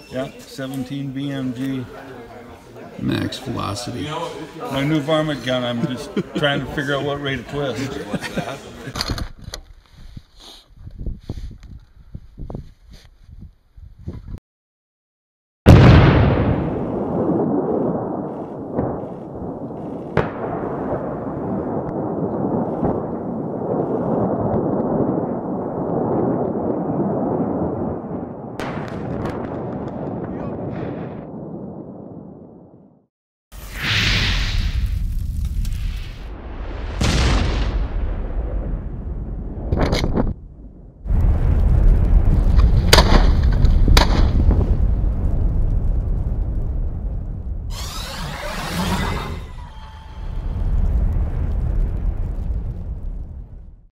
Yeah, 17 BMG. Max velocity. My new varmint gun, I'm just trying to figure out what rate to twist.